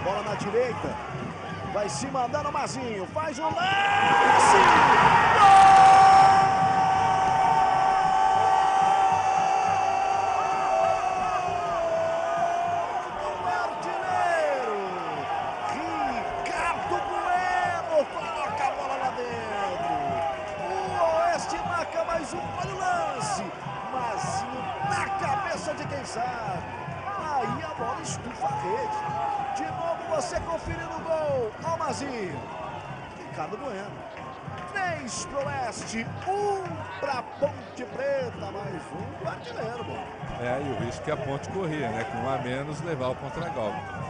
Bola na direita. Vai se mandando o Mazinho. Faz o lance! Gol! Artilheiro! Ricardo Bueno coloca a bola lá dentro. O Oeste marca mais um. Olha o lance. Mazinho na cabeça de quem sabe. Aí a bola estufa a rede. De novo você conferindo o gol. Ó o Mazinho. Ricardo Bueno. 3 pro Oeste, 1 pra Ponte Preta. Mais um do artilheiro, bom. E o risco que a Ponte corria, né? Com um a menos levar o contragolpe.